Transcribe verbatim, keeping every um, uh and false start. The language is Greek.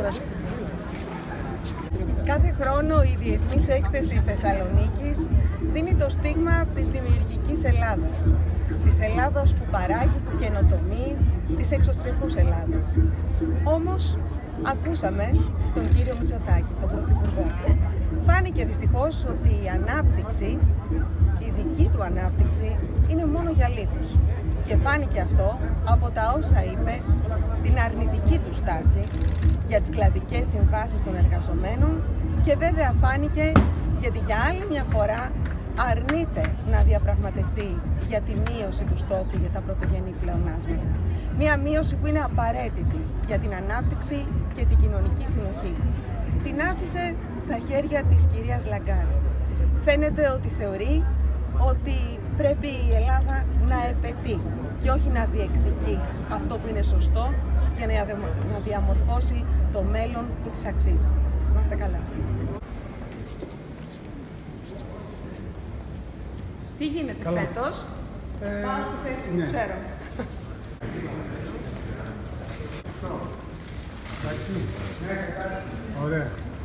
Κάθε χρόνο η Διεθνής Έκθεση Θεσσαλονίκης δίνει το στίγμα της δημιουργικής Ελλάδας. Της Ελλάδας που παράγει, που καινοτομεί, της εξωστρεφούς Ελλάδας. Όμως, ακούσαμε τον κύριο Μητσοτάκη, τον Πρωθυπουργό. Φάνηκε δυστυχώς ότι η ανάπτυξη, η δική του ανάπτυξη, είναι μόνο για λίγους. Και φάνηκε αυτό από τα όσα είπε, την αρνητική του στάση για τις κλαδικές συμβάσεις των εργαζομένων και βέβαια φάνηκε γιατί για άλλη μια φορά αρνείται να διαπραγματευτεί για τη μείωση του στόχου για τα πρωτογενή πλεονάσματα. Μια μείωση που είναι απαραίτητη για την ανάπτυξη και την κοινωνική συνοχή. Την άφησε στα χέρια της κυρίας Λαγκάρντ. Φαίνεται ότι θεωρεί ότι πρέπει η Ελλάδα να επαιτεί και όχι να διεκδικεί αυτό που είναι σωστό για να διαμορφώσει το μέλλον που της αξίζει. Να είστε καλά. Τι γίνεται καλά φέτος? Ε, Πάω στη θέση μου, ναι. Ξέρω. Ωραία.